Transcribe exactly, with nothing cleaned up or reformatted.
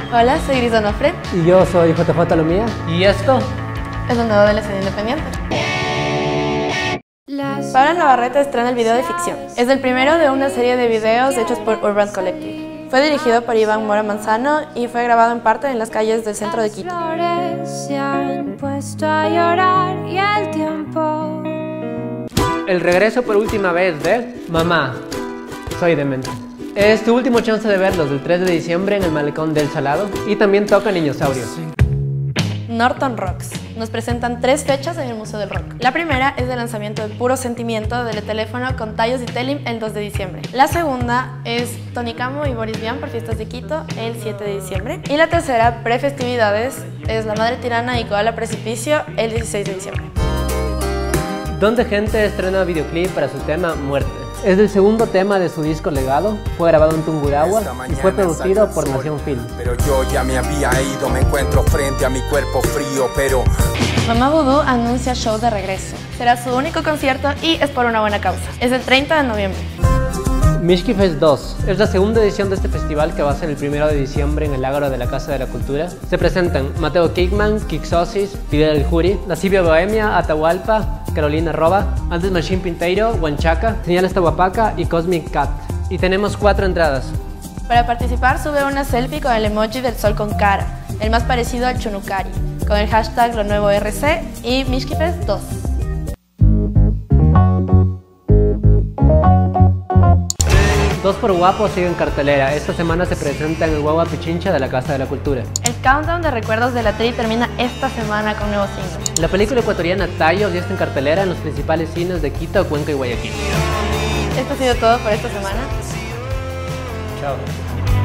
Hola, soy Gris Donofre. Y yo soy J J Lomía. ¿Y esto? Es lo nuevo de la escena independiente. Paula Navarrete estrena el video de ficción. Es el primero de una serie de videos hechos por Urban Collective. Fue dirigido por Iván Mora Manzano y fue grabado en parte en las calles del centro de Quito. El regreso por última vez de Mamá, soy demente. Es tu último chance de verlos del tres de diciembre en el Malecón del Salado y también toca Niñosaurios. Norton Rocks. Nos presentan tres fechas en el Museo del Rock. La primera es el lanzamiento de Puro Sentimiento del teléfono con Tallos y Telim el dos de diciembre. La segunda es Tony Camo y Boris Vian por Fiestas de Quito el siete de diciembre. Y la tercera, prefestividades, es La Madre Tirana y Koala Precipicio el dieciséis de diciembre. Donde Gente estrena videoclip para su tema Muerte. Es el segundo tema de su disco Legado, fue grabado en Tungurahua y fue producido por Nación Film. Pero yo ya me había ido, me encuentro frente a mi cuerpo frío, pero... Mamá Vudú anuncia show de regreso. Será su único concierto y es por una buena causa. Es el treinta de noviembre. Mishki Fest dos es la segunda edición de este festival que va a ser el primero de diciembre en el Ágora de la Casa de la Cultura. Se presentan Mateo Kickman, Kixosis, Fidel El Juri, Lascivia Bohemia, Atahualpa, Carolina Roba, Andes Machine Pinteiro, Huanchaca, Señales Tahuapaca y Cosmic Cat. Y tenemos cuatro entradas. Para participar sube una selfie con el emoji del sol con cara, el más parecido al Chunucari, con el hashtag Lo Nuevo R C y Mishki Fest dos. Dos por Guapo sigue en cartelera. Esta semana se presenta en el Guagua Pichincha de la Casa de la Cultura. El countdown de recuerdos de la Tri termina esta semana con nuevos singles. La película ecuatoriana Tallos ya está en cartelera en los principales cines de Quito, Cuenca y Guayaquil. Esto ha sido todo por esta semana. Chao.